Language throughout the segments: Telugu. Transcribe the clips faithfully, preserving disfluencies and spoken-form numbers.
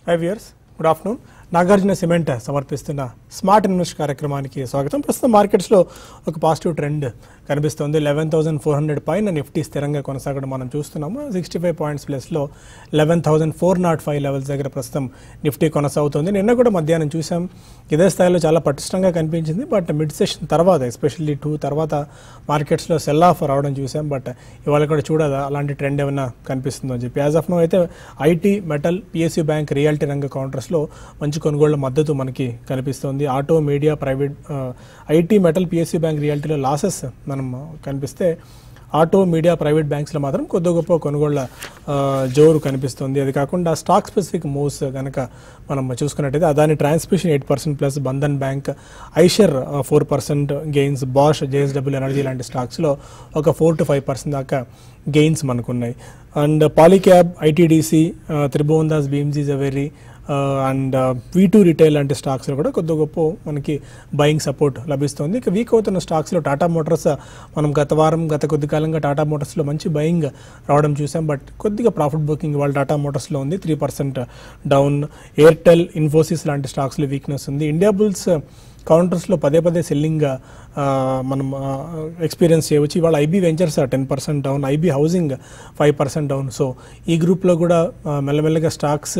Hi viewers, good afternoon. Nagarjuna cement సమర్పిస్తున్న స్మార్ట్ ఇన్వెస్ట్ కార్యక్రమానికి స్వాగతం. ప్రస్తుతం మార్కెట్స్లో ఒక పాజిటివ్ ట్రెండ్ కనిపిస్తుంది. లెవెన్ థౌసండ్ ఫోర్ హండ్రెడ్ పైన నిఫ్టీ స్థిరంగా కొనసాగడం మనం చూస్తున్నాము. సిక్స్టీ ఫైవ్ పాయింట్స్ ప్లస్లో eleven thousand four nought five levels దగ్గర ప్రస్తుతం నిఫ్టీ కొనసాగుతుంది. నిన్న కూడా మధ్యాహ్నం చూసాం, ఇదే స్థాయిలో చాలా పటిష్టంగా కనిపించింది. బట్ మిడ్ సెషన్ తర్వాత ఎస్పెషల్లీ టూ తర్వాత మార్కెట్స్లో సెల్ ఆఫ్ రావడం చూసాం. బట్ ఇవాళ కూడా చూడదా అలాంటి ట్రెండ్ ఏమైనా కనిపిస్తుందో అని చెప్పి యాజ్ ఆఫ్ నో అయితే IT, metal, PSU bank, reality రంగ కౌంటర్స్లో మంచి కొనుగోళ్ల మద్దతు మనకి కనిపిస్తుంది. Auto, media, private, IT, metal, PSU bank, రియాలిటీలో లాసెస్ మనం కనిపిస్తే ఆటో, మీడియా, ప్రైవేట్ బ్యాంక్స్లో మాత్రం కొద్ది గొప్ప కొనుగోళ్ల జోరు కనిపిస్తుంది. అది కాకుండా స్టాక్ స్పెసిఫిక్ మూవ్స్ కనుక మనం చూసుకున్నట్టయితే Adani transmission eight percent plus, Bandhan bank, Eicher four percent gains, Bosch, JSW energy లాంటి స్టాక్స్లో ఒక ఫోర్ టు ఫైవ్ పర్సెంట్ దాకా గెయిన్స్ మనకున్నాయి. And Polycab, ITDC, Tribhovan Das, BMG Zaveri and V two retail లాంటి స్టాక్స్లో కూడా కొద్ది గొప్ప మనకి బయింగ్ సపోర్ట్ లభిస్తుంది. ఇక వీక్ అవుతున్న స్టాక్స్లో టాటా మోటార్స్ మనం గత వారం గత కొద్ది కాలంగా టాటా మోటార్స్లో మంచి బయింగ్ రావడం చూసాం. బట్ కొద్దిగా ప్రాఫిట్ బుకింగ్ వాళ్ళ టాటా మోటార్స్లో ఉంది, three percent down. Airtel, Infosys లాంటి స్టాక్స్లో వీక్నెస్ ఉంది. ఇండియా బుల్స్ కౌంటర్స్లో పదే పదే సెల్లింగ్ మనం ఎక్స్పీరియన్స్ చేయవచ్చు. ఇవాళ IB ventures ten percent down, IB housing five percent down. So ఈ గ్రూప్లో కూడా మెల్లమెల్లగా స్టాక్స్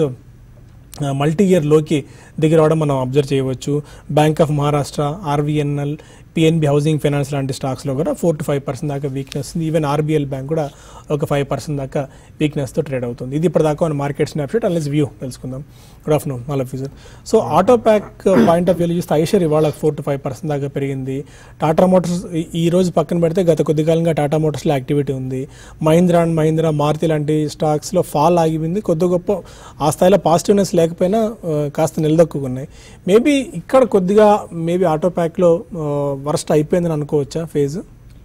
మల్టీ ఇయర్లోకి దిగి రావడం మనం అబ్జర్వ్ చేయవచ్చు. Bank of Maharashtra, RVNL, PNB housing finance లాంటి స్టాక్స్లో కూడా ఫోర్ టు ఫైవ్ పర్సెంట్ దాకా వీక్నెస్ ఉంది. ఈవెన్ ఆర్బీఎల్ బ్యాంక్ కూడా ఒక ఫైవ్ పర్సెంట్ దాకా వీక్నెస్తో ట్రేడ్ అవుతుంది. ఇది ఇప్పటిదాకా మన మార్కెట్ స్నాప్షాట్ అన్లెస్ వ్యూ తెలుసుకుందాం. Good afternoon all of you sir. So auto pack point of view చూస్తే ఐషర్ ఇవాళ ఫోర్ టు ఫైవ్ పర్సెంట్ దాకా పెరిగింది. టాటా మోటార్స్ ఈ రోజు పక్కన పెడితే గత కొద్ది కాలంగా టాటా మోటార్స్లో యాక్టివిటీ ఉంది. మహీంద్రా అండ్ మహీంద్రా, మారుతి లాంటి స్టాక్స్లో ఫాల్ ఆగిపోయింది. కొద్ది గొప్ప ఆ స్థాయిలో పాజిటివ్నెస్ లేకపోయినా కాస్త నిలదొక్కున్నాయి. మేబీ ఇక్కడ కొద్దిగా మేబీ ఆటో ప్యాక్లో వర్స్ట్ అయిపోయిందని అనుకోవచ్చా ఫేజ్?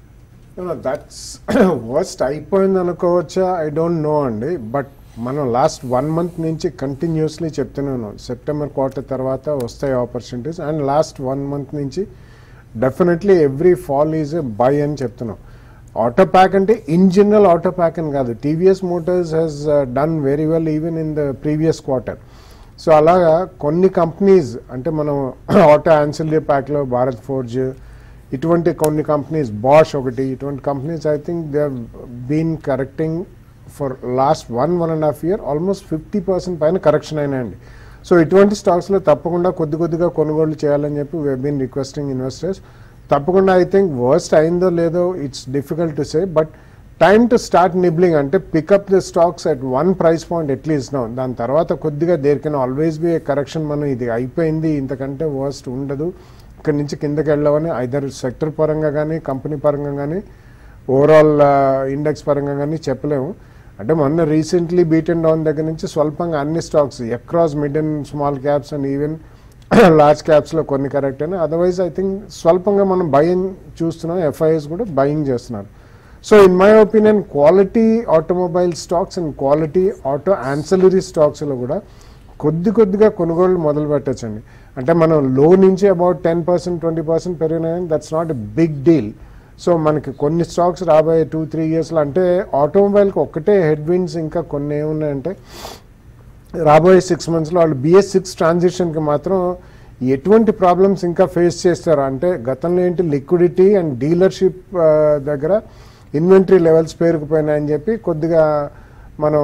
దట్స్ వర్స్ట్ అయిపోయింది అనుకోవచ్చా, ఐ డోంట్ నో అండి. బట్ మనం లాస్ట్ వన్ మంత్ నుంచి కంటిన్యూస్లీ చెప్తూనే ఉన్నాం, సెప్టెంబర్ క్వార్టర్ తర్వాత వస్తాయి opportunities. And last one month నుంచి definitely every fall is a buy అని చెప్తున్నాం. ఆటో ప్యాక్ అంటే ఇన్ జనరల్ ఆటో ప్యాక్ అని కాదు, TVS motors has done very well even in the previous quarter. So అలాగా కొన్ని కంపెనీస్ అంటే మనం ఆటో యాన్సిలరీ ప్యాక్లో భారత్ ఫోర్జ్, ఇటువంటి కొన్ని కంపెనీస్, బాష్ ఒకటి, ఇటువంటి companies I think they have been correcting for last one one and half year almost fifty percent పైన కరెక్షన్ అయినాయండి. సో ఇటువంటి స్టాక్స్లో తప్పకుండా కొద్ది కొద్దిగా కొనుగోలు చేయాలని చెప్పి we have been requesting investors. తప్పకుండా ఐ థింక్ వర్స్ట్ అయిందో లేదో it's difficult to say, but time to start nibbling అంటే pick up the stocks at one price point at least now. దాని తర్వాత కొద్దిగా there can always be a correction. మనం ఇది అయిపోయింది, ఇంతకంటే వర్స్ట్ ఉండదు, ఇక్కడి నుంచి కిందకి వెళ్ళవని ఐదర్ సెక్టర్ పరంగా కానీ కంపెనీ పరంగా కానీ ఓవరాల్ ఇండెక్స్ పరంగా కానీ చెప్పలేము. అంటే మొన్న రీసెంట్లీ బీట్ అండ్ డౌన్ దగ్గర నుంచి స్వల్పంగా అన్ని stocks across mid and small caps and even large క్యాప్స్లో కొన్ని కరెక్ట్ అయినా, అదర్వైజ్ ఐ థింక్ స్వల్పంగా మనం బయింగ్ చూస్తున్నాం, ఎఫ్ఐఎస్ కూడా బయింగ్ చేస్తున్నారు. So in my opinion quality automobile stocks and quality auto ancillary స్టాక్స్లో కూడా కొద్ది కొద్దిగా కొనుగోళ్ళు మొదలు పెట్టచ్చండి. అంటే మనం లో నుంచి about ten percent twenty percent పెరిగినాయని that's not a big deal. So మనకి కొన్ని స్టాక్స్ రాబోయే టూ త్రీ ఇయర్స్లో అంటే ఆటోమొబైల్కి ఒక్కటే హెడ్ విండ్స్, ఇంకా కొన్ని ఏమున్నాయంటే రాబోయే సిక్స్ మంత్స్లో వాళ్ళు బిఎస్ సిక్స్ ట్రాన్సిషన్కి మాత్రం ఎటువంటి ప్రాబ్లమ్స్ ఇంకా ఫేస్ చేస్తారు అంటే గతంలో ఏంటి లిక్విడిటీ అండ్ డీలర్షిప్ దగ్గర ఇన్వెంటరీ లెవెల్స్ పేరుకుపోయినాయని చెప్పి కొద్దిగా మనం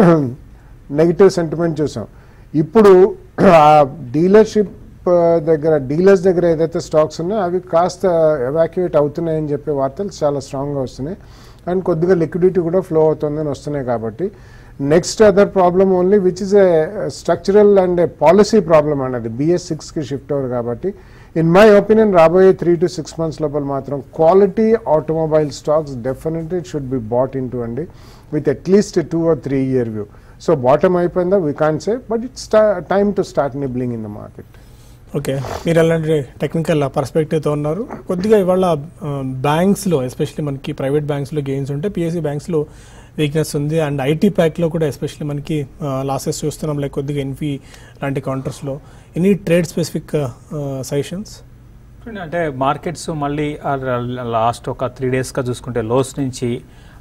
నెగిటివ్ సెంటిమెంట్ చూసాం. ఇప్పుడు ఆ డీలర్షిప్ దగ్గర డీలర్స్ దగ్గర ఏదైతే స్టాక్స్ ఉన్నాయో అవి కాస్త ఎవాక్యుయేట్ అవుతున్నాయని చెప్పే వార్తలు చాలా స్ట్రాంగ్గా వస్తున్నాయి. అండ్ కొద్దిగా లిక్విడిటీ కూడా ఫ్లో అవుతుందని వస్తున్నాయి. కాబట్టి next other problem only which is a structural and a policy problem అన్నది బిఎస్ సిక్స్కి షిఫ్ట్ అవ్వరు. కాబట్టి ఇన్ మై ఒపీనియన్ రాబోయే త్రీ టు సిక్స్ మంత్స్ లోపల మాత్రం quality automobile stocks definitely should be bought into అండి with at least two or three year view. So bottom అయిపోయిందా we can't say, but it's time to start nibbling in the market. Okay, మీరు అలాంటి టెక్నికల్ పర్స్పెక్టివ్తో ఉన్నారు. కొద్దిగా ఇవాళ బ్యాంక్స్లో ఎస్పెషల్లీ మనకి ప్రైవేట్ బ్యాంక్స్లో గెయిన్స్ ఉంటే పిఎస్సీ బ్యాంక్స్లో వీక్నెస్ ఉంది. అండ్ ఐటీ ప్యాక్లో కూడా ఎస్పెషల్లీ మనకి లాసెస్ చూస్తున్నాం, లైక్ కొద్దిగా ఎన్ఫీ లాంటి కౌంటర్స్లో. Any trade specific suggestions? అంటే మార్కెట్స్ మళ్ళీ లాస్ట్ ఒక త్రీ డేస్గా చూసుకుంటే లోస్ నుంచి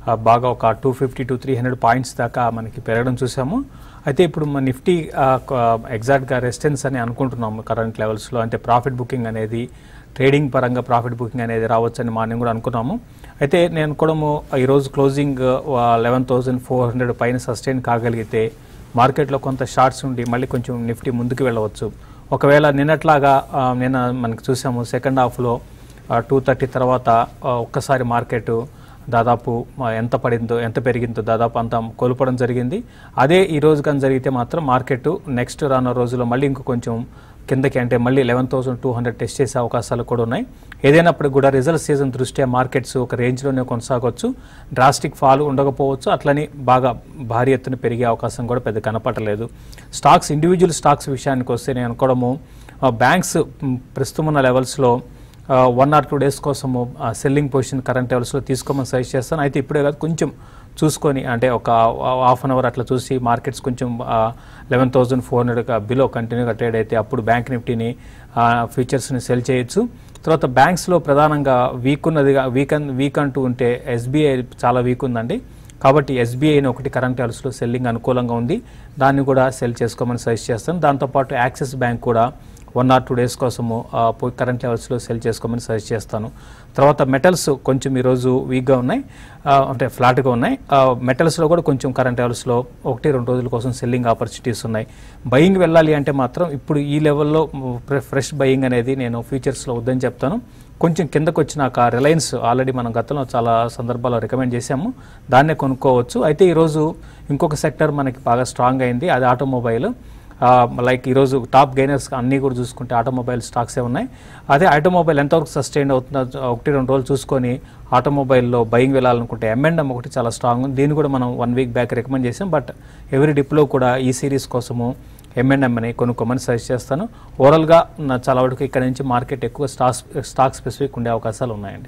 బాగా ఒక two fifty to three hundred points దాకా మనకి పెరగడం చూసాము. అయితే ఇప్పుడు మన నిఫ్టీ ఎగ్జాక్ట్గా రెసిస్టెన్స్ అని అనుకుంటున్నాము కరెంట్ లెవెల్స్లో. అంటే ప్రాఫిట్ బుకింగ్ అనేది ట్రేడింగ్ పరంగా ప్రాఫిట్ బుకింగ్ అనేది రావచ్చు అని మార్నింగ్ కూడా అనుకున్నాము. అయితే నేను అనుకోవడము ఈరోజు closing eleven thousand four hundred పైన సస్టైన్ కాగలిగితే మార్కెట్లో కొంత షార్ట్స్ ఉండి మళ్ళీ కొంచెం నిఫ్టీ ముందుకు వెళ్ళవచ్చు. ఒకవేళ నిన్నట్లాగా నిన్న మనకు చూసాము సెకండ్ హాఫ్లో టూ థర్టీ తర్వాత ఒక్కసారి మార్కెట్ దాదాపు ఎంత పడిందో ఎంత పెరిగిందో దాదాపు అంత కోల్పోవడం జరిగింది. అదే ఈ రోజు కానీ జరిగితే మాత్రం మార్కెట్ నెక్స్ట్ రానున్న రోజుల్లో మళ్ళీ ఇంకో కొంచెం కిందకి అంటే మళ్ళీ eleven thousand two hundred test చేసే అవకాశాలు కూడా ఉన్నాయి. ఏదైనప్పటికీ కూడా రిజల్ట్ సీజన్ దృష్ట్యా మార్కెట్స్ ఒక రేంజ్లోనే కొనసాగవచ్చు, డ్రాస్టిక్ ఫాల్ ఉండకపోవచ్చు, అట్లని బాగా భారీ ఎత్తున పెరిగే అవకాశం కూడా పెద్ద కనపడలేదు. స్టాక్స్ ఇండివిజువల్ స్టాక్స్ విషయానికి వస్తే నేను అనుకోవడము బ్యాంక్స్ ప్రస్తుతం ఉన్న లెవెల్స్లో వన్ ఆర్ టూ డేస్ కోసము సెల్లింగ్ పొజిషన్ కరెంట్ లెవెల్స్లో తీసుకోమని సజెస్ట్ చేస్తాను. అయితే ఇప్పుడే కాదు కొంచెం చూసుకొని అంటే ఒక హాఫ్ అన్ అవర్ అట్లా చూసి మార్కెట్స్ కొంచెం eleven thousand four hundred below కంటిన్యూగా ట్రేడ్ అయితే అప్పుడు బ్యాంక్ నిఫ్టీని ఫ్యూచర్స్ని సెల్ చేయొచ్చు. తర్వాత బ్యాంక్స్లో ప్రధానంగా వీక్ ఉన్నదిగా వీక్ అన్ వీక్ అంటూ ఉంటే ఎస్బీఐ చాలా వీక్ ఉందండి. కాబట్టి ఎస్బీఐని ఒకటి కరెంట్ లెవెల్స్లో సెల్లింగ్ అనుకూలంగా ఉంది, దాన్ని కూడా సెల్ చేసుకోమని సజెస్ట్ చేస్తాను. దాంతోపాటు యాక్సిస్ బ్యాంక్ కూడా వన్ ఆర్ టూ డేస్ కోసము కరెంట్ లెవెల్స్లో సెల్ చేసుకోమని సజెస్ట్ చేస్తాను. తర్వాత మెటల్స్ కొంచెం ఈరోజు వీక్గా ఉన్నాయి, అంటే ఫ్లాట్గా ఉన్నాయి. మెటల్స్లో కూడా కొంచెం కరెంట్ లెవెల్స్లో ఒకటి రెండు రోజుల కోసం సెల్లింగ్ ఆపర్చునిటీస్ ఉన్నాయి. బయింగ్ వెళ్ళాలి అంటే మాత్రం ఇప్పుడు ఈ లెవెల్లో ఫ్రెష్ బయింగ్ అనేది నేను ఫ్యూచర్స్లో వద్దని చెప్తాను. కొంచెం కిందకు వచ్చినాక రిలయన్స్ ఆల్రెడీ మనం గతంలో చాలా సందర్భాల్లో రికమెండ్ చేశాము, దాన్నే కొనుక్కోవచ్చు. అయితే ఈరోజు ఇంకొక సెక్టర్ మనకి బాగా స్ట్రాంగ్ అయింది, అది ఆటోమొబైల్. లైక్ ఈరోజు టాప్ గెయినర్స్ అన్నీ కూడా చూసుకుంటే ఆటోమొబైల్ స్టాక్సే ఉన్నాయి. అదే ఆటోమొబైల్ ఎంతవరకు సస్టైన్ అవుతుందో ఒకటి రెండు రోజులు చూసుకొని ఆటోమొబైల్లో బయింగ్ వెళ్ళాలనుకుంటే ఎంఎండ్ఎం ఒకటి చాలా స్ట్రాంగ్ ఉంది, దీన్ని కూడా మనం వన్ వీక్ బ్యాక్ రికమెండ్ చేసాం. బట్ ఎవరీ డిప్లో కూడా ఈ సిరీస్ కోసము ఎంఎండ్ఎంని కొనుక్కోమని సజెస్ట్ చేస్తాను. ఓవరాల్గా చాలా వరకు ఇక్కడ నుంచి మార్కెట్ ఎక్కువ స్టాక్ స్టాక్ స్పెసిఫిక్ ఉండే అవకాశాలు ఉన్నాయండి.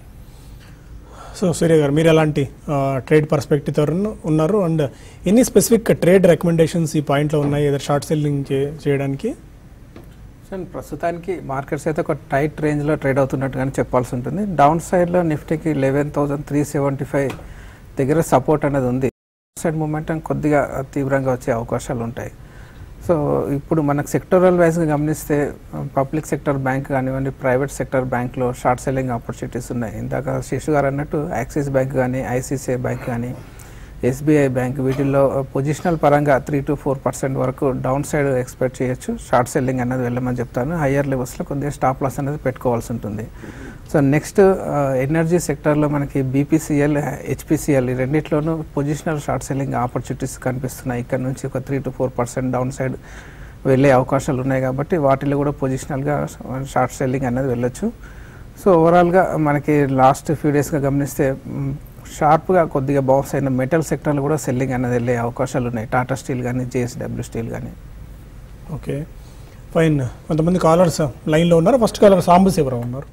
సో సూర్య గారు, మీరు ఎలాంటి ట్రేడ్ పర్స్పెక్టివ్తో ఉన్నారు అండ్ ఎన్ని స్పెసిఫిక్ ట్రేడ్ రికమెండేషన్స్ ఈ పాయింట్లో ఉన్నాయి ఏదో షార్ట్ సెల్లింగ్ చేయడానికి? సార్ ప్రస్తుతానికి మార్కెట్స్ అయితే ఒక టైట్ రేంజ్లో ట్రేడ్ అవుతున్నట్టుగానే చెప్పాల్సి ఉంటుంది. డౌన్ సైడ్లో నిఫ్టీకి eleven thousand three seventy five దగ్గర సపోర్ట్ అనేది ఉంది. సైడ్ మూమెంటం కొద్దిగా తీవ్రంగా వచ్చే అవకాశాలు ఉంటాయి. సో ఇప్పుడు మనకు సెక్టరల్ వైజ్గా గమనిస్తే పబ్లిక్ సెక్టర్ బ్యాంక్ కానివ్వండి, ప్రైవేట్ సెక్టర్ బ్యాంక్లో షార్ట్ సెల్లింగ్ ఆపర్చునిటీస్ ఉన్నాయి. ఇందాక శేషు గారు అన్నట్టు యాక్సిస్ బ్యాంక్ కానీ, ఐసిఐసిఐ బ్యాంక్ కానీ, ఎస్బీఐ బ్యాంక్ వీటిల్లో పొజిషనల్ పరంగా త్రీ టు ఫోర్ పర్సెంట్ వరకు డౌన్ సైడ్ ఎక్స్పెక్ట్ చేయొచ్చు. షార్ట్ సెల్లింగ్ అనేది వెళ్ళమని చెప్తాను. హయ్యర్ లెవెల్స్లో కొద్దిగా స్టాప్ లాస్ అనేది పెట్టుకోవాల్సి ఉంటుంది. సో నెక్స్ట్ ఎనర్జీ సెక్టర్లో మనకి బీపీసీఎల్, హెచ్పిసిఎల్ ఈ రెండిట్లోనూ పొజిషనల్ షార్ట్ సెల్లింగ్ ఆపర్చునిటీస్ కనిపిస్తున్నాయి. ఇక్కడ నుంచి ఒక three to four percent down side వెళ్ళే అవకాశాలు ఉన్నాయి కాబట్టి వాటిలో కూడా పొజిషనల్గా షార్ట్ సెల్లింగ్ అనేది వెళ్ళొచ్చు. సో ఓవరాల్గా మనకి లాస్ట్ ఫ్యూ డేస్గా గమనిస్తే షార్ప్గా కొద్దిగా బౌన్స్ అయిన మెటల్ సెక్టర్లో కూడా సెల్లింగ్ అనేది వెళ్ళే అవకాశాలు ఉన్నాయి. టాటా స్టీల్ కానీ, జేఎస్డబ్ల్యూ స్టీల్ కానీ. Okay fine. కొంతమంది కాలర్స్ లైన్లో ఉన్నారు. ఫస్ట్ కాలర్ సాంబశివరావు ఉన్నారు,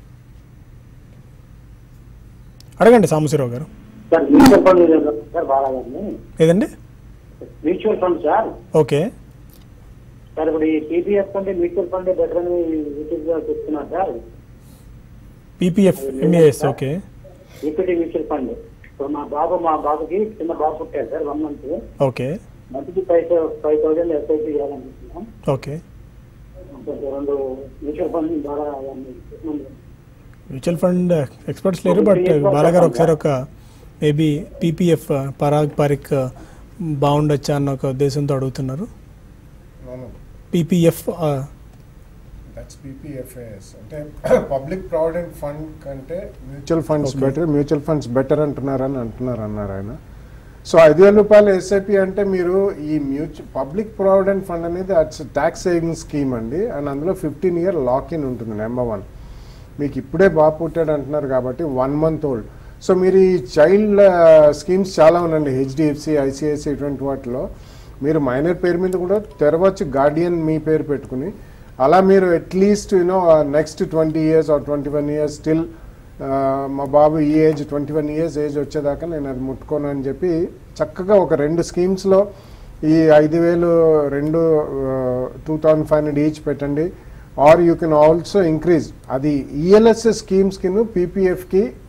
అడగండి సాంబశివరావు గారు. ఏదండి? Mutual fund sir. Okay sir ఇప్పుడు ఈ పీపీఎఫ్ అంటే మ్యూచువల్ ఫండ్ బెటర్ అని చెప్తున్నారు సార్. పీపీఎఫ్ ఎంఏఎస్. Okay equity mutual fund. ఇప్పుడు మా బాబు మా బాబుకి చిన్న బాబు పుట్టారు సార్, వన్ మంత్. ఓకే మంత్కి ఫైవ్ ఫైవ్ థౌసండ్ ఎస్ఐపీ చేయాలనుకుంటున్నాం. ఓకే రెండు మ్యూచువల్ ఫండ్ ద్వారా మ్యూచువల్ ఫండ్ ఎక్స్పర్ట్స్ లేరు, బట్ బాలాగారు ఒకసారి ఒక మేబీ పీపీఎఫ్ పరాగ్ పారిక్ బాగుండొచ్చా అన్న ఒక ఉద్దేశంతో అడుగుతున్నారు. పీపీఎఫ్ దట్స్ పీపీఎఫ్ఏఎస్ అంటే పబ్లిక్ ప్రావిడెంట్ ఫండ్ కంటే mutual funds better, mutual funds better అంటున్నారని అంటున్నారు అన్నారు ఆయన. సో ఐదు వేల రూపాయల ఎస్ఐపి అంటే మీరు ఈ మ్యూచువల్ పబ్లిక్ ప్రావిడెంట్ ఫండ్ అనేది అట్స్ ట్యాక్స్ సేవింగ్ స్కీమ్ అండి, అండ్ అందులో ఫిఫ్టీన్ ఇయర్ లాక్ ఇన్ ఉంటుంది. నెంబర్ వన్, మీకు ఇప్పుడే బాబు పుట్టాడు అంటున్నారు కాబట్టి వన్ మంత్ ఓల్డ్. సో మీరు ఈ చైల్డ్ స్కీమ్స్ చాలా ఉన్నాయండి, హెచ్డిఎఫ్సి, ఐసిఐసి ఇటువంటి వాటిలో మీరు మైనర్ పేరు మీద కూడా తెరవచ్చు, గార్డియన్ మీ పేరు పెట్టుకుని. అలా మీరు at least you know next twenty years or twenty one years still మా బాబు ఈ age twenty one years age వచ్చేదాకా నేను అది ముట్టుకోను అని చెప్పి చక్కగా ఒక రెండు స్కీమ్స్లో ఈ ఐదు వేలు రెండు two thousand five hundred each పెట్టండి. Or you can also increase. అది ఈఎల్ఎస్ఎస్ స్కీమ్స్కి పీపీఎఫ్కి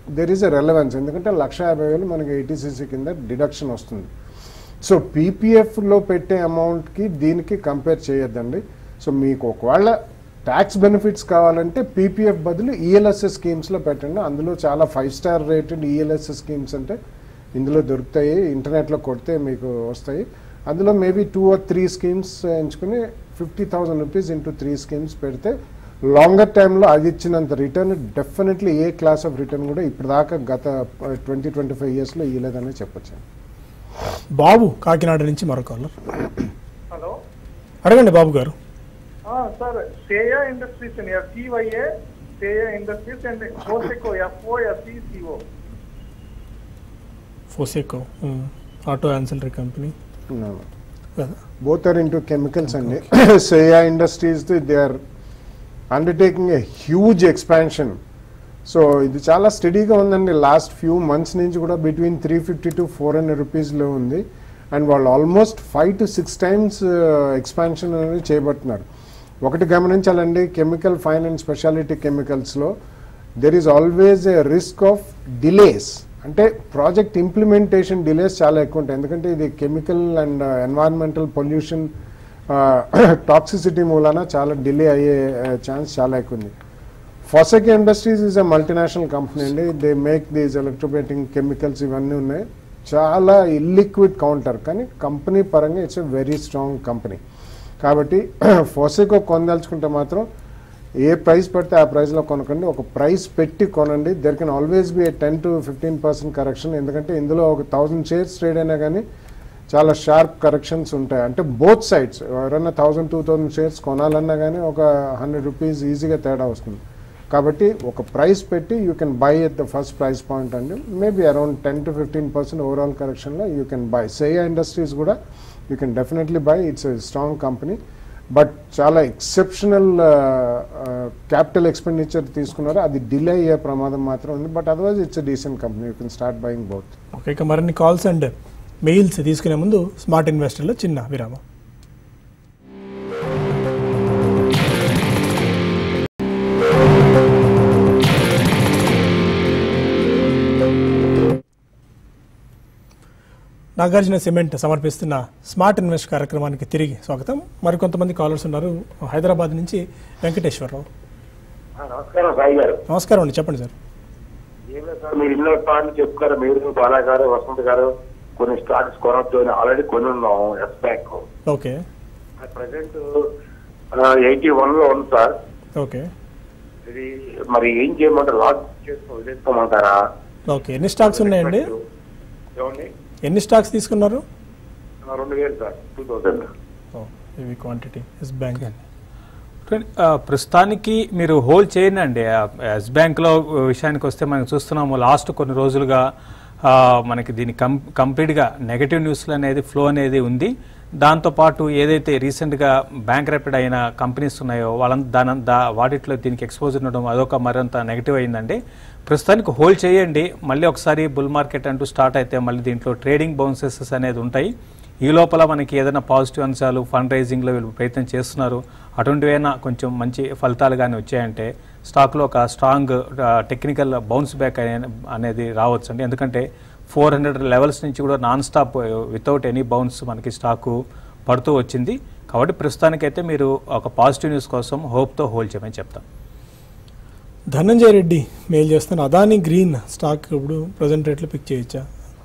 దెర్ ఈస్ ఎ రెలవెన్స్, ఎందుకంటే లక్ష యాభై వేలు మనకి ఎయిటీసీసీ కింద డిడక్షన్ వస్తుంది. సో పీపీఎఫ్లో పెట్టే అమౌంట్కి దీనికి కంపేర్ చేయొద్దండి. సో మీకు ఒకవేళ ట్యాక్స్ బెనిఫిట్స్ కావాలంటే పీపీఎఫ్ బదులు ఈఎల్ఎస్ఎస్ స్కీమ్స్లో పెట్టండి. అందులో చాలా five star rated ELSS schemes అంటే ఇందులో దొరుకుతాయి, ఇంటర్నెట్లో కొడితే మీకు వస్తాయి. అందులో maybe two or three schemes ఎంచుకుని fifty thousand rupees into three schemes పెడితే లాంగర్ టైంలో అది ఇచ్చినంత return definitely a class of return కూడా ఇప్పటిదాకా గత ట్వంటీ ట్వంటీ ఫైవ్ ఇయర్స్లో ఇవ్వలేదని చెప్పొచ్చు. బాబు కాకినాడ నుంచి మరో కాలర్. హలో, అడగండి బాబు గారు. సార్ సేయా ఇండస్ట్రీస్ అండి, FEYA Seya industries and Foseco FO FECO. Foseco auto ancillary company. Both are into chemicals అండి. Seya industries they are undertaking a huge expansion. So ఇది చాలా స్టడీగా ఉందండి. లాస్ట్ ఫ్యూ మంత్స్ నుంచి కూడా between three fifty to four hundred రూపీస్లో ఉంది. అండ్ వాళ్ళు almost five to six times expansion అనేది చేయబడుతున్నారు. ఒకటి గమనించాలండి, కెమికల్ ఫైన్ అండ్ స్పెషాలిటీ కెమికల్స్లో there is always a risk of delays. అంటే ప్రాజెక్ట్ ఇంప్లిమెంటేషన్ డిలేస్ చాలా ఎక్కువ ఉంటాయి, ఎందుకంటే ఇది chemical and environmental pollution toxicity మూలాన చాలా డిలే అయ్యే ఛాన్స్ చాలా ఎక్కువ ఉంది. Foseco industries is a multinational company అండి. They make these electroplating chemicals ఇవన్నీ ఉన్నాయి. చాలా ఇల్లిక్విడ్ కౌంటర్, కానీ కంపెనీ పరంగా it's a very strong company. కాబట్టి ఫోసెకో కొనదలుచుకుంటే మాత్రం ఏ ప్రైస్ పెడితే ఆ ప్రైస్లో కొనకండి, ఒక ప్రైస్ పెట్టి కొనండి. There can always be a ten to fifteen percent correction, ఎందుకంటే ఇందులో ఒక థౌజండ్ షేర్స్ ట్రేడ్ అయినా కానీ చాలా షార్ప్ కరెక్షన్స్ ఉంటాయి. అంటే బోత్ సైడ్స్ ఎవరైనా థౌజండ్ టూ థౌజండ్ షేర్స్ కొనాలన్నా కానీ ఒక హండ్రెడ్ రూపీస్ ఈజీగా తేడా వస్తుంది. కాబట్టి ఒక ప్రైస్ పెట్టి you can buy at the first price point అండి. Maybe around ten to fifteen percent overall కరెక్షన్లో you can buy. Seya industries కూడా you can definitely buy. It's a strong company, but చాలా ఎక్సెప్షనల్ క్యాపిటల్ ఎక్స్పెండిచర్ తీసుకున్నారు, అది డిలే అయ్యే ప్రమాదం మాత్రం ఉంది. But otherwise it's a decent company, you can start buying both. Okay, ఇక మరిన్ని కాల్స్ అండ్ మెయిల్స్ తీసుకునే ముందు స్మార్ట్ ఇన్వెస్టర్లో చిన్న విరామం. నాగార్జున సిమెంట్ సమర్పిస్తున్న స్మార్ట్ ఇన్వెస్ట్ కార్యక్రమానికి తిరిగి స్వాగతం. మరికొంతమంది కాలర్స్ ఉన్నారు. హైదరాబాద్ నుంచి వెంకటేశ్వరరావు. నమస్కారం సాయి గారు. నమస్కారం అండి, చెప్పండి సార్. ఏం లేదు సార్, మీరు ఇన్నో స్టాక్స్ చెప్తారు, మీరు బాలా గారు వసంత్ గారు కొన్ని స్టాక్స్ కొనొచ్చు అని ఆల్రెడీ కొని ఉన్నాం. Yes Bank okay, present eighty one లో ఉంది సార్. ఓకే, ఇది మరి ఏం చేయమంటారు, లాక్ చేసుకుని వదిలేసుకోమంటారా? ఓకే, ఎన్ని స్టాక్స్ ఉన్నాయండి? ఏమండి, ఎన్ని స్టాక్స్ తీసుకున్నారు? రెండు వేలు సార్, టూ థౌసండ్. ఇవి క్వాంటిటీ ఎస్ బ్యాంక్. ప్రస్తుతానికి మీరు హోల్డ్ చేయండి అండి. ఎస్ బ్యాంక్లో విషయానికి వస్తే మనం చూస్తున్నాము లాస్ట్ కొన్ని రోజులుగా మనకి దీని కం కంప్లీట్గా నెగటివ్ న్యూస్లు అనేది ఫ్లో అనేది ఉంది. దాంతోపాటు ఏదైతే రీసెంట్గా బ్యాంక్ ర్యాపిడ్ అయిన కంపెనీస్ ఉన్నాయో వాళ్ళంతా దాని దా వాటిలో దీనికి ఎక్స్పోజర్ ఉండడం అదొక మరింత నెగిటివ్ అయిందండి. ప్రస్తుతానికి హోల్డ్ చేయండి. మళ్ళీ ఒకసారి బుల్ మార్కెట్ అంటూ స్టార్ట్ అయితే మళ్ళీ దీంట్లో ట్రేడింగ్ బౌన్సెస్ అనేది ఉంటాయి. ఈ లోపల మనకి ఏదైనా పాజిటివ్ అంశాలు ఫండ్ రైజింగ్లో వీళ్ళు ప్రయత్నం చేస్తున్నారు, అటువంటివైనా కొంచెం మంచి ఫలితాలు కానీ వచ్చాయంటే స్టాక్లో ఒక స్ట్రాంగ్ టెక్నికల్ బౌన్స్ బ్యాక్ అనేది రావచ్చు అండి. ఎందుకంటే ఫోర్ హండ్రెడ్ లెవెల్స్ నుంచి కూడా non stop without any bounce మనకి స్టాకు పడుతూ వచ్చింది. కాబట్టి ప్రస్తుతానికైతే మీరు ఒక పాజిటివ్ న్యూస్ కోసం హోప్తో హోల్డ్ చేయమని చెప్తాం. ధనంజయ రెడ్డి మెయిల్ చేస్తాను. అదాని గ్రీన్ స్టాక్ ఇప్పుడు ప్రజెంట్ రేట్లో పిక్ చేయొచ్చా?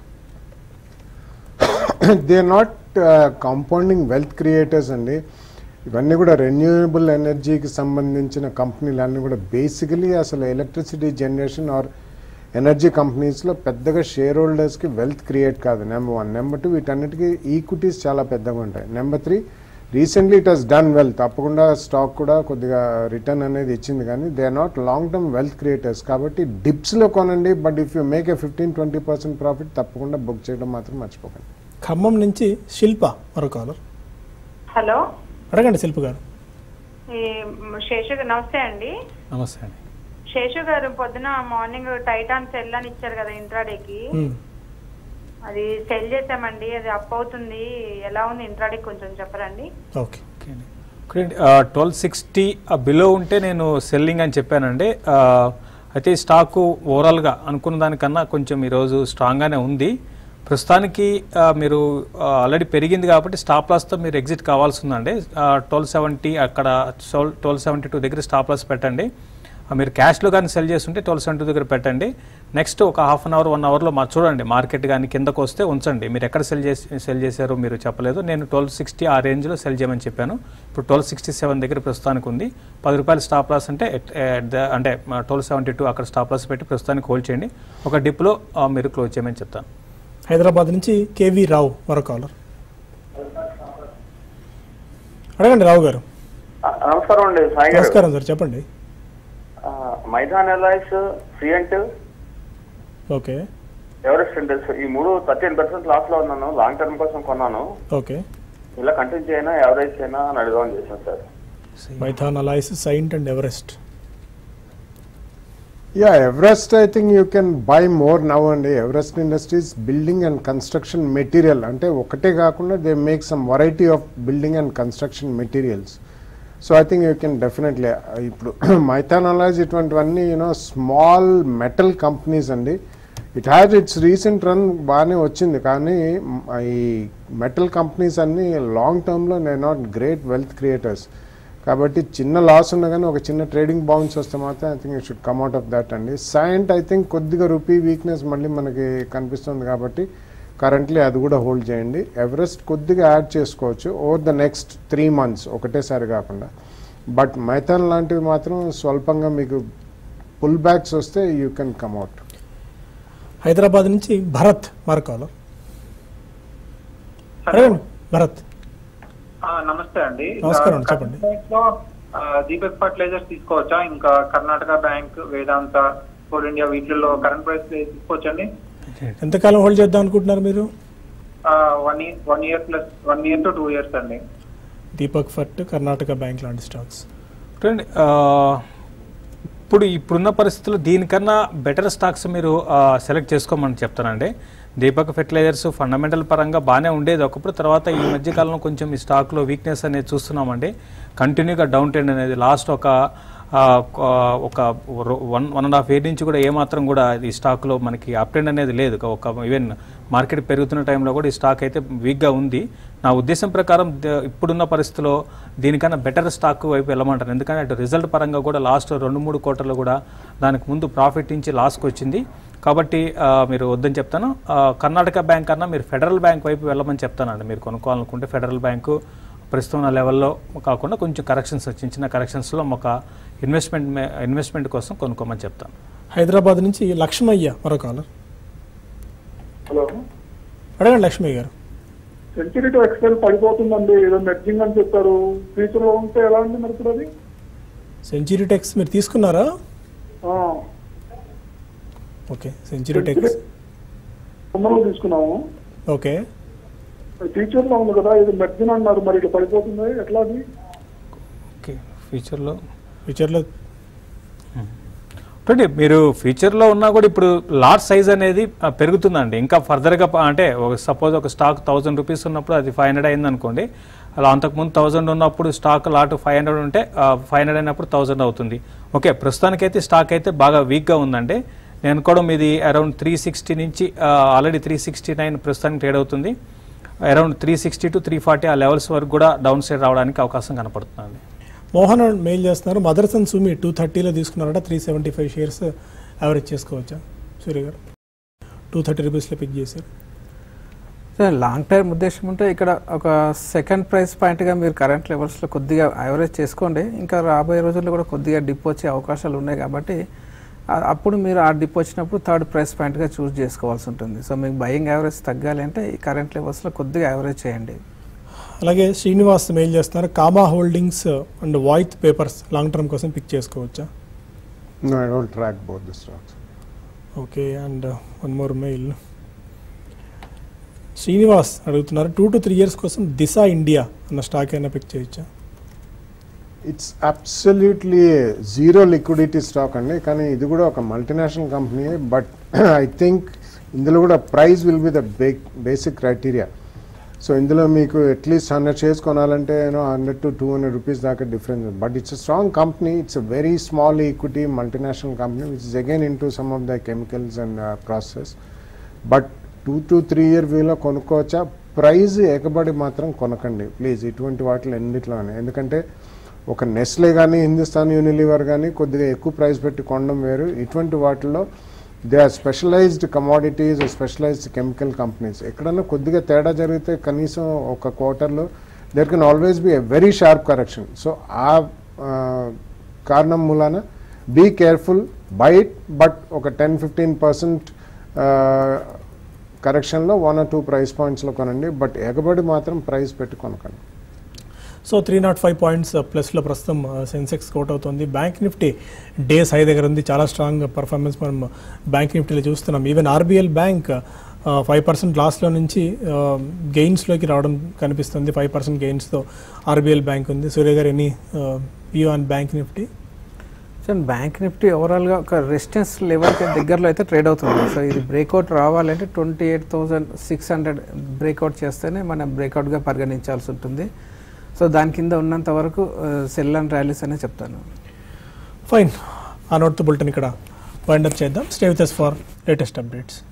They are not compounding wealth creators అండి. ఇవన్నీ కూడా రెన్యూవబుల్ ఎనర్జీకి సంబంధించిన కంపెనీలు అన్నీ కూడా బేసికలీ అసలు ఎలక్ట్రిసిటీ జనరేషన్ ఆర్ ఎనర్జీ కంపెనీస్లో పెద్దగా షేర్ హోల్డర్స్కి వెల్త్ క్రియేట్ కాదు, నెంబర్ వన్. నెంబర్ టూ, వీటన్నిటికీ ఈక్విటీస్ చాలా పెద్దగా ఉంటాయి. Number three, recently it has done well, తప్పకుండా స్టాక్ కూడా కొద్దిగా రిటర్న్ అనేది ఇచ్చింది, కానీ they are not long term wealth creators. కాబట్టి డిప్స్లో కొనండి, but if you make a fifteen twenty percent profit తప్పకుండా బుక్ చేయడం మాత్రం మర్చిపోకండి. ఖమ్మం నుంచి శిల్ప మరో కాలర్. హలో, అడగండి శిల్ప గారు. శేషు గారు నమస్తే అండి. నమస్తే అండి. శేషు గారు, పొద్దున మార్నింగ్ టైటాన్ సెల్ అని ఇచ్చారు కదా ఇంట్రాడేకి, అది సెల్ చేసామండి, అది అప్ అవుతుంది, ఎలా ఉంది ఇంట్రాడే కొంచెం చెప్పరండి. ఓకే, ట్వెల్వ్ సిక్స్టీ బిలో ఉంటే నేను సెల్లింగ్ అని చెప్పానండి. అయితే ఈ స్టాకు ఓవరాల్గా అనుకున్న దానికన్నా కొంచెం ఈరోజు స్ట్రాంగ్గానే ఉంది. ప్రస్తుతానికి ఆ, మీరు ఆల్రెడీ పెరిగింది కాబట్టి స్టాప్ లాస్తో మీరు ఎగ్జిట్ కావాల్సి ఉందండి. ట్వెల్వ్ సెవెంటీ అక్కడ ట్వెల్వ్ సెవెంటీ టూ దగ్గర స్టాప్ లాస్ పెట్టండి. ఆ, మీరు క్యాష్లో కానీ సెల్ చేస్తుంటే ట్వెల్వ్ సెవెంటీ టూ దగ్గర పెట్టండి. నెక్స్ట్ ఒక హాఫ్ అన్ అవర్ వన్ అవర్లో మా చూడండి మార్కెట్ కానీ కిందకు వస్తే ఉంచండి. మీరు ఎక్కడ సెల్ చేసి సెల్ చేశారో మీరు చెప్పలేదు. నేను ట్వెల్వ్ సిక్స్టీ ఆ రేంజ్లో సెల్ చేయమని చెప్పాను. ఇప్పుడు ట్వెల్వ్ సిక్స్టీ సెవెన్ దగ్గర ప్రస్తుతానికి ఉంది. పది రూపాయలు స్టాప్ లాస్ అంటే ఎట్- ఎట్ ద- అంటే ట్వెల్వ్ సెవెంటీ టూ అక్కడ స్టాప్ లాస్ పెట్టి ప్రస్తుతానికి హోల్డ్ చేయండి. ఒక డిప్లో ఆ, మీరు క్లోజ్ చేయమని చెప్తాను. హైదరాబాద్ నుంచి కేవీ రావు మరో కాలర్. అడగండి రావు గారు. నమస్కారం అండి సాయి గారు. నమస్కారం సార్, చెప్పండి. ఆ, మైదాన్ ఎలైస్, ఫ్రీయంట్, ఓకే ఎవరెస్ట్ ఇండెక్స్ ఈ మూడు థర్టీన్ పర్సెంట్ లాస్ లో ఉన్నాను. లాంగ్ టర్మ్ కోసం కొన్నాను. ఓకే ఇలా కంటిన్యూ చేయనా ఎవరేజ్ చేయనా అని అడుగుదామని చేశాను sir. Maithan alloys, Cyient and Everest. Yeah, Everest, I think you can buy more now అండి. Everest Industries building and construction material అంటే ఒకటే కాకుండా they make some variety of building and construction materials. So I think you can definitely ఇప్పుడు మైథాన్ అలాయిస్ ఇటువంటివన్నీ యూనో స్మాల్ మెటల్ కంపెనీస్ అండి. It had its recent run బాగానే వచ్చింది, కానీ ఈ మెటల్ కంపెనీస్ అన్నీ లాంగ్ టర్మ్లో they not great wealth creators. కాబట్టి చిన్న లాస్ ఉన్నా కానీ ఒక చిన్న ట్రేడింగ్ బౌన్స్ వస్తే మాత్రం I think you should come out of that అండి. సైంట్ ఐ థింక్ కొద్దిగా రూపీ వీక్నెస్ మళ్ళీ మనకి కనిపిస్తుంది కాబట్టి కరెంట్లీ అది కూడా హోల్డ్ చేయండి. ఎవరెస్ట్ కొద్దిగా యాడ్ చేసుకోవచ్చు over the next three months ఒకటేసారి కాకుండా. బట్ మైథాన్ లాంటివి మాత్రం స్వల్పంగా మీకు పుల్ బ్యాక్స్ వస్తే you can come out. Hyderabad నుంచి భరత్ మరో కాలర్. అడగండి భరత్. ఆ, నమస్తే అండి. నమస్కారం, చెప్పండి. కరెంట్ లో, ఆ, దీపక్ ఫర్టిలైజర్స్ తీసుకోవచ్చా? ఇంకా Karnataka bank, Vedanta, coal India వీటిల్లో కరెంట్ ప్రైస్ తీసుకోవచ్చండి? ఎంతకాలం హోల్డ్ చేద్దాం అనుకుంటున్నారు మీరు? One year one year plus one year to two years అండి. దీపక్ ఫర్ట్, కర్ణాటక బ్యాంక్ లాంటి స్టాక్స్. చూడండి, ఆ, ఇప్పుడు ఇప్పుడున్న పరిస్థితుల్లో దీనికన్నా బెటర్ స్టాక్స్ మీరు సెలెక్ట్ చేసుకోమని చెప్తానండి. దీపక్ ఫెర్టిలైజర్స్ ఫండమెంటల్ పరంగా బాగానే ఉండేది ఒకప్పుడు. తర్వాత ఈ మధ్యకాలంలో కొంచెం ఈ స్టాక్లో వీక్నెస్ అనేది చూస్తున్నామండి. కంటిన్యూగా డౌన్ ట్రెండ్ అనేది లాస్ట్ ఒక ఆ, ఒక one one and half year నుంచి కూడా ఏమాత్రం కూడా ఈ స్టాక్లో మనకి అప్ ట్రెండ్ అనేది లేదు. ఒక ఈవెన్ మార్కెట్ పెరుగుతున్న టైంలో కూడా ఈ స్టాక్ అయితే వీక్గా ఉంది. నా ఉద్దేశం ప్రకారం ద- ఇప్పుడున్న పరిస్థితిలో దీనికన్నా బెటర్ స్టాక్ వైపు వెళ్ళమంటారు. ఎందుకంటే అటు రిజల్ట్ పరంగా కూడా లాస్ట్ రెండు మూడు క్వార్టర్లు కూడా దానికి ముందు ప్రాఫిట్ నుంచి లాస్కి వచ్చింది. కాబట్టి ఆ, మీరు వద్దని చెప్తాను. ఆ, కర్ణాటక బ్యాంక్ కన్నా మీరు ఫెడరల్ బ్యాంక్ వైపు వెళ్ళమని చెప్తానండి. మీరు కొనుక్కోవాలనుకుంటే ఫెడరల్ బ్యాంకు ప్రస్తుతం ఉన్న లెవెల్లో కాకుండా కొంచెం కరెక్షన్స్ చిన్న చిన్న కరెక్షన్స్లో ఒక ఇన్వెస్ట్మెంట్ ఇన్వెస్ట్మెంట్ కోసం కొనుక్కోమని చెప్తాను. హైదరాబాద్ నుంచి లక్ష్మయ్య మరో కాలర్. హలో, అడగండి లక్ష్మయ్య గారు. సెంచురీ టు ఎక్స్పెల్ పడిపోతుందండి, ఏదో మెర్జింగ్ అని చెప్పారు. ఫ్యూచర్ లో ఉంటే ఎలా ఉంది మరి ఇప్పుడు అది? సెంచురీ టెక్స్ మీరు తీసుకున్నారా? ఆ, ఓకే, సెంచురీ టెక్స్ తొందరలో తీసుకున్నాము. ఓకే. ఫ్యూచర్ లో ఉంది కదా, ఇది మెర్జింగ్ అన్నారు, మరి ఇట్లా పడిపోతుంది ఎట్లా అది? ఓకే, ఫ్యూచర్లో ఫ్యూచర్లో చూడండి, మీరు ఫ్యూచర్లో ఉన్నా కూడా ఇప్పుడు లాట్ సైజ్ అనేది ఆ, పెరుగుతుందండి. ఇంకా ఫర్దర్గా ప- అంటే ఒక సపోజ్ ఒక స్టాక్ థౌసండ్ రూపీస్ ఉన్నప్పుడు అది ఫైవ్ హండ్రెడ్ అయింది అనుకోండి. అలా అంతకుముందు థౌసండ్ ఉన్నప్పుడు స్టాక్ లాట్ ఫైవ్ హండ్రెడ్ ఉంటే ఫైవ్ హండ్రెడ్ అయినప్పుడు థౌసండ్ అవుతుంది. ఓకే, ప్రస్తుతానికైతే స్టాక్ అయితే బాగా వీక్గా ఉందండి. నేను కూడా మీది అరౌండ్ త్రీ సిక్స్టీ నుంచి ఆల్రెడీ త్రీ సిక్స్టీ నైన్ ప్రస్తుతానికి ట్రేడ్ అవుతుంది. Around three sixty to three forty ఆ లెవెల్స్ వరకు కూడా డౌన్ సైడ్ రావడానికి అవకాశం కనపడుతుందండి. మోహన్ మెయిల్ చేస్తున్నారు. మదర్సన్ సుమి టూ థర్టీలో తీసుకున్నారట, three seventy five shares average చేసుకోవచ్చా సూర్య గారు? టూ థర్టీ రూపీస్లో పిక్ చేశారు. లాంగ్ టర్మ్ ఉద్దేశం ఉంటే ఇక్కడ ఒక సెకండ్ ప్రైస్ పాయింట్గా మీరు కరెంట్ లెవెల్స్లో కొద్దిగా యావరేజ్ చేసుకోండి. ఇంకా రాబోయే రోజుల్లో కూడా కొద్దిగా డిప్ వచ్చే అవకాశాలు ఉన్నాయి కాబట్టి ఆ- అప్పుడు మీరు ఆ డిప్ వచ్చినప్పుడు థర్డ్ ప్రైస్ పాయింట్గా చూస్ చేసుకోవాల్సి ఉంటుంది. సో మీకు బయింగ్ యావరేజ్ తగ్గాలి అంటే ఈ కరెంట్ లెవెల్స్లో కొద్దిగా యావరేజ్ చేయండి. అలాగే శ్రీనివాస్ మెయిల్ చేస్తున్నారు. కామా హోల్డింగ్స్ అండ్ వాయిత్ పేపర్స్ లాంగ్ టర్మ్ కోసం పిక్ చేసుకోవచ్చా? No, I don't track both the stocks. Okay, and one more mail. Srinivas అడుగుతున్నారు, టూ టు త్రీ ఇయర్స్ కోసం దిశ ఇండియా అన్న స్టాక్ అయినా పిక్ చేయొచ్చా? It's absolutely zero liquidity stock అండి, కానీ ఇది కూడా ఒక multinational company. But I think ఇందులో కూడా price will be the basic criteria. So ఇందులో మీకు అట్లీస్ట్ హండ్రెడ్ షేర్స్ కొనాలంటే you know hundred to two hundred rupees దాకా డిఫరెన్స్. But it's a strong company, it's a very small equity multinational company which is again into some of the chemicals and process. But two to three year వ్యూలో కొనుక్కోవచ్చా? ప్రైజ్ ఎగబడి మాత్రం కొనకండి ప్లీజ్ ఇటువంటి వాటిలో ఎన్నిట్లోనే. ఎందుకంటే ఒక నెస్లే కానీ హిందుస్థాన్ యూనిలివర్ కానీ కొద్దిగా ఎక్కువ ప్రైస్ పెట్టి కొనడం వేరు. ఇటువంటి వాటిల్లో they are specialised commodities, specialised chemical companies. ఎక్కడన్నా కొద్దిగా తేడా జరిగితే కనీసం ఒక క్వార్టర్లో there can always be a very sharp correction. So ఆ కారణం మూలాన be careful, buy it, but ఒక టెన్ ఫిఫ్టీన్ పర్సెంట్ కరెక్షన్లో వన్ ఆర్ టూ ప్రైస్ పాయింట్స్లో కొనండి, బట్ ఎగబడి మాత్రం ప్రైస్ పెట్టి కొనకండి. So three not five points ప్లస్లో ప్రస్తుతం సెన్సెక్స్ కోట్ అవుతుంది. బ్యాంక్ నిఫ్టీ డేస్ హై దగ్గర ఉంది, చాలా స్ట్రాంగ్ పర్ఫార్మెన్స్ మనం బ్యాంక్ నిఫ్టీలో చూస్తున్నాం. Even RBL bank five percent లాస్లో నుంచి గెయిన్స్లోకి రావడం కనిపిస్తుంది. ఫైవ్ పర్సెంట్ గెయిన్స్తో ఆర్బీఎల్ బ్యాంక్ ఉంది. Surya garu any view on bank Nifty? Sir bank Nifty ఓవరాల్గా ఒక రెసిస్టెన్స్ లెవెల్కి దగ్గరలో అయితే ట్రేడ్ అవుతుంది. సో ఇది బ్రేక్అవుట్ రావాలంటే twenty eight thousand six hundred breakout చేస్తేనే మనం బ్రేక్అవుట్గా పరిగణించాల్సి ఉంటుంది. సో దాని కింద ఉన్నంత వరకు సెల్ అండ్ ర్యాలీస్ అనే చెప్తాను. ఫైన్, ఆ నోట్తో బులెటిన్ ఇక్కడ వైండప్ చేద్దాం. Stay with us for latest updates.